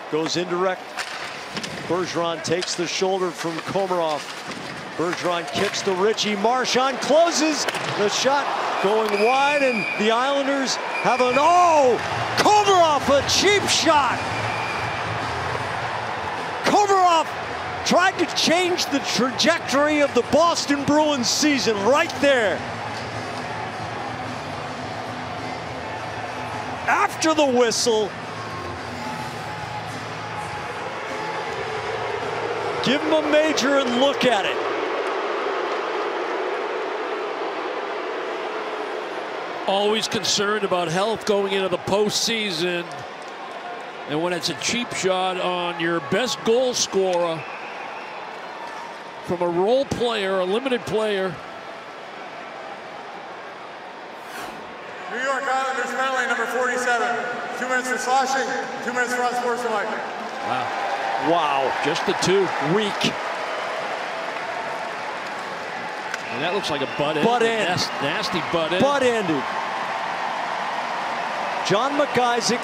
goes indirect. Bergeron takes the shoulder from Komarov. Bergeron kicks to Ritchie. Marchand closes. The shot going wide, and the Islanders have an Komarov, a cheap shot. Komarov tried to change the trajectory of the Boston Bruins season right there. After the whistle, give him a major and look at it. Always concerned about health going into the postseason. And when it's a cheap shot on your best goal scorer from a role player, a limited player. New York Islanders penalty number 47. 2 minutes for sloshing, 2 minutes for unsportsmanlike. Wow. Wow. Just the two. Weak. And that looks like a butt end. Butt end. Nasty butt end. Butt ended. John McIsaac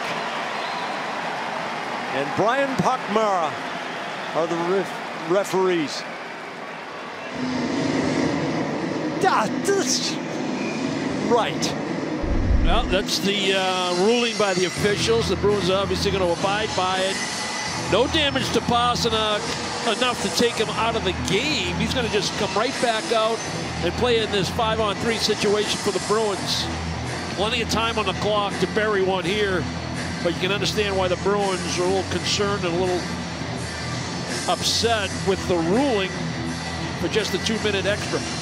and Brian Pakmara are the referees. Right. Well, that's the ruling by the officials. The Bruins are obviously going to abide by it. No damage to Pastrnak enough to take him out of the game. He's going to just come right back out and play in this 5-on-3 situation for the Bruins. Plenty of time on the clock to bury one here, but you can understand why the Bruins are a little concerned and a little upset with the ruling for just the 2-minute extra.